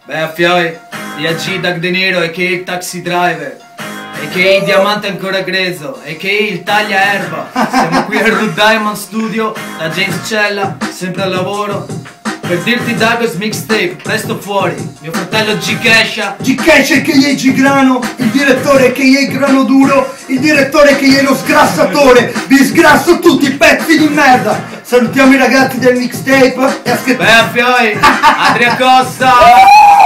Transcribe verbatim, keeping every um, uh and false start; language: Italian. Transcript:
Beh, a fioi, di A G Dag De Niro e che il taxi driver, e che il diamante ancora greso, e che il taglia erba. Siamo qui al Root Diamond Studio, da James Cella, sempre al lavoro, per dirti Dagos Mixtape, presto fuori, mio fratello G Kesha. G Kesha che gli è G-Grano, il direttore che gli è Grano Duro, il direttore che gli è lo sgrassatore, vi sgrasso tutti i pezzi di merda. Salutiamo i ragazzi del mixtape e aspettiamo. Beh, a fioi, Adria Costa.